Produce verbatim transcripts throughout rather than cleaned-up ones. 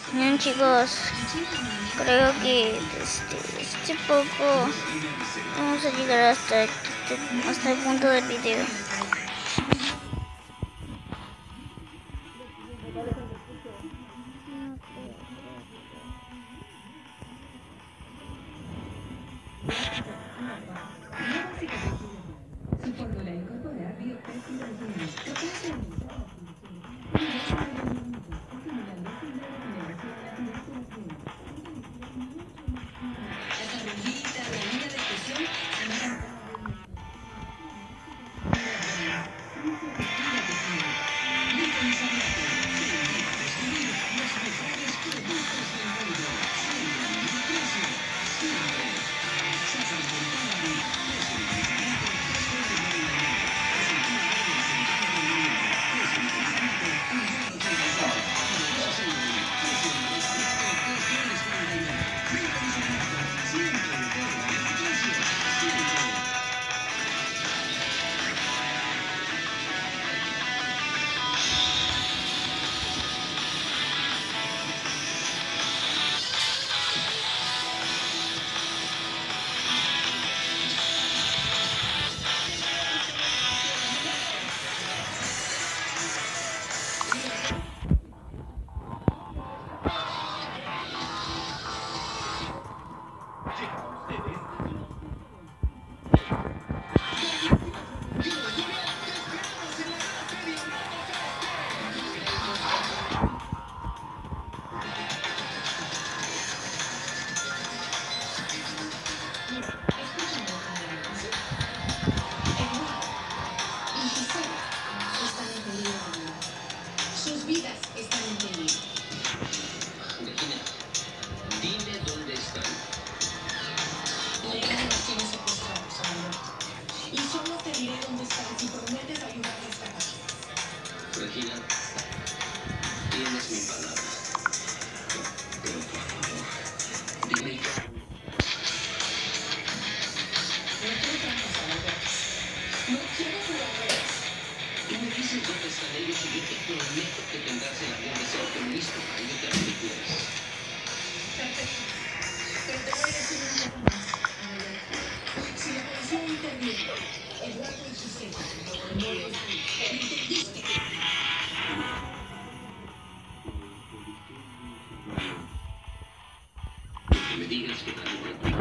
Bien, chicos, creo que este, este poco vamos a llegar hasta, este, hasta el punto del video. Su fórmula incorpora biopéptidos capaces de Regina, tienes mi palabra. Pero por favor, dime. No quiero trampas, Albert. No quiero jugadores. Tú me dices dónde están ellos y yo te prometo que tendrás el avión de ser optimista para irte a donde quieras. Perfecto. Pero te voy a decir una cosa más. Si la policía interviene, Eduardo y Gisela, no lo entendiste. Que me digas que nadie te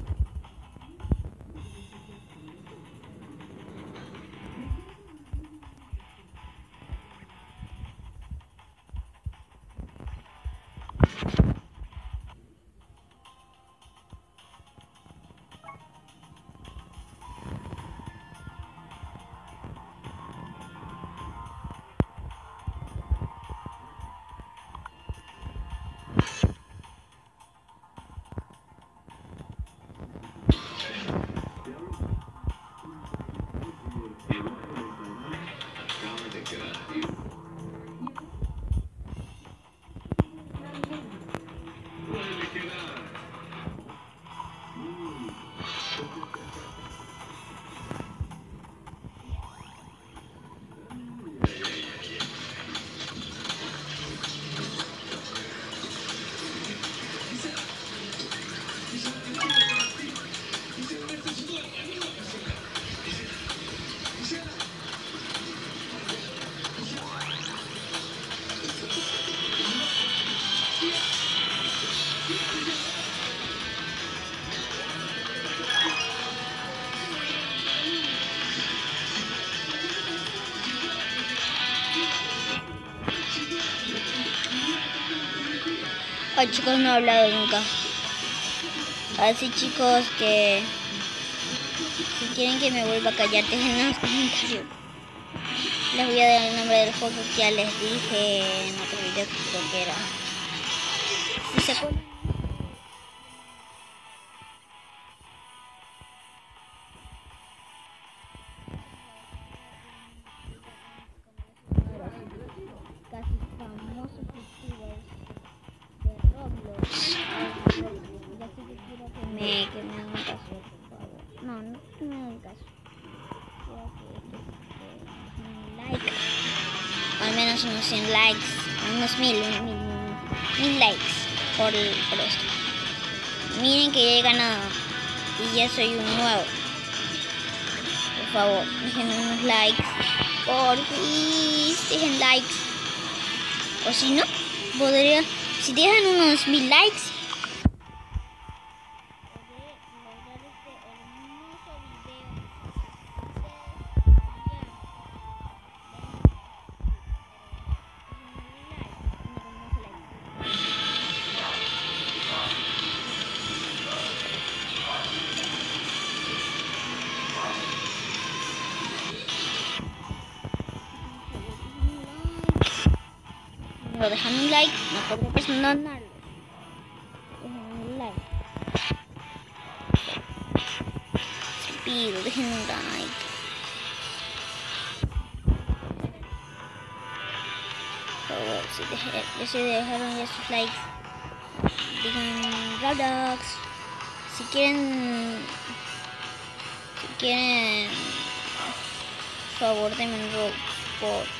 Ay, chicos, no he hablado nunca. Así, chicos, que si quieren que me vuelva a callar, dejen en los comentarios. Les voy a dar el nombre del juego que ya les dije en otro video que creo que era. Si se acuerdan. Casi famosos youtubers de Roblox. Ya sé que quiero que me, que me hagan caso, por favor. No, no que me hagan caso. Quiero que, que, que un like. Al menos unos cien likes. Unos mil, mil, mil, mil likes. por, por esto. Miren que ya he ganado y ya soy un nuevo. Por favor, dejen unos likes. Por fin, dejen likes. O si no, podría, si dejan unos mil likes, no dejan un like, no podré perdonarlos. Dejen un like. Les pido, dejen un like. Por favor, si, deje, si dejaron ya sus likes, digan Roblox. Si quieren, si quieren, por favor, denme un Roblox por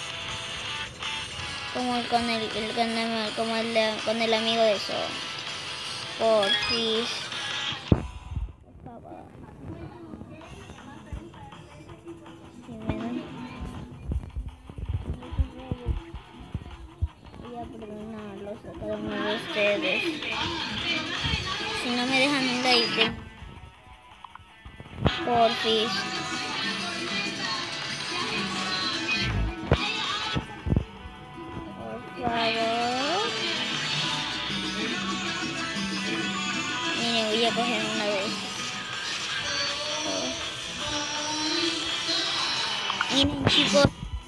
como el, con el, el, con el, como el con el amigo de eso. Por fin. Por favor. Si me dan, voy a perdonarlos a cada uno de ustedes. Si no me dejan un like, por fin. Miren, voy a coger una vez. Miren, chicos.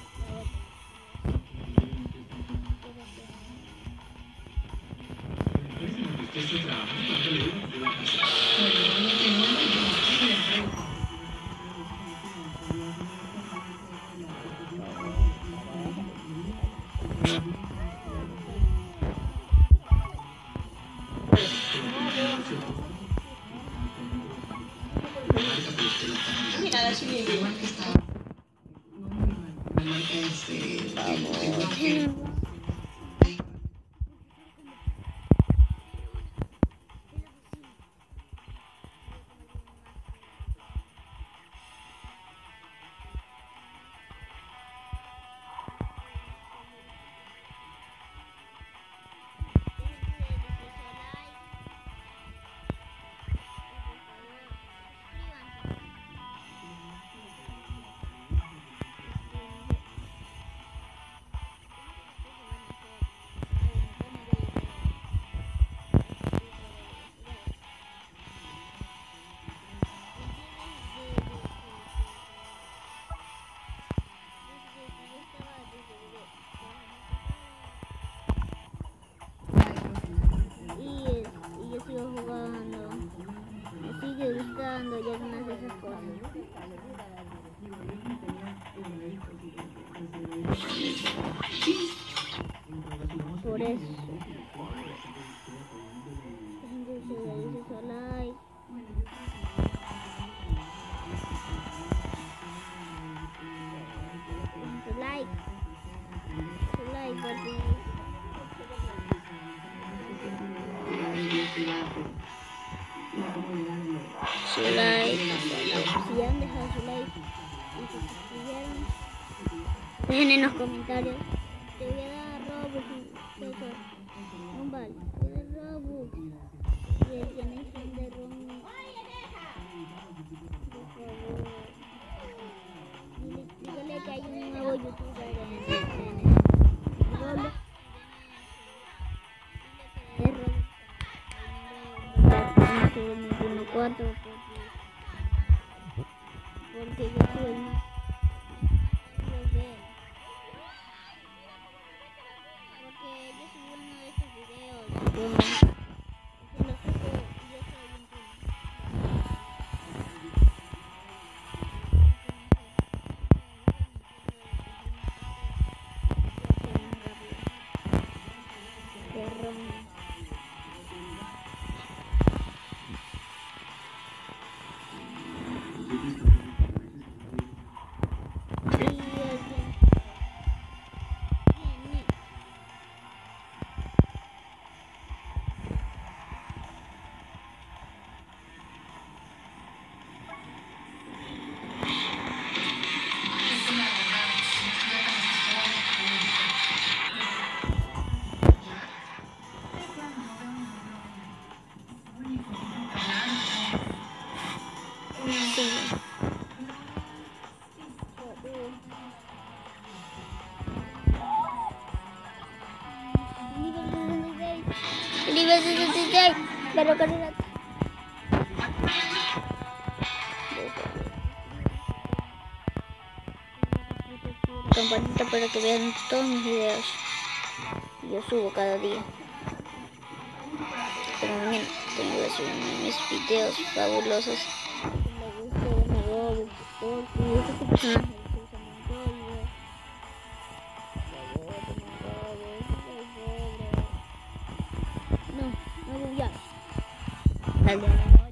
Mira, la chile igual que estaba. La marca es de vamos. Gustando y algunas de esas cosas. Por eso. Dejen su like. Su like. Su like, porque su like, si han dejado su like y se suscribieron, dejen en los comentarios. Te voy a dar Robux, César, un vale, te voy a dar Robux y el que necesiten de Robux, por favor, dígale que hay un nuevo youtuber en, en Roblox. Cuatro porque yo soy más de él, porque yo subí uno de esos videos yo, yo lo subo y yo soy un Felipe sesenta y seis. Pero con el Campanita para que vean todos mis videos. Yo subo cada día. Pero mañana tengo que subir mis videos fabulosos. me gusta una Robux, porque este personaje se usa Mongolia. No, no, ya. Dale.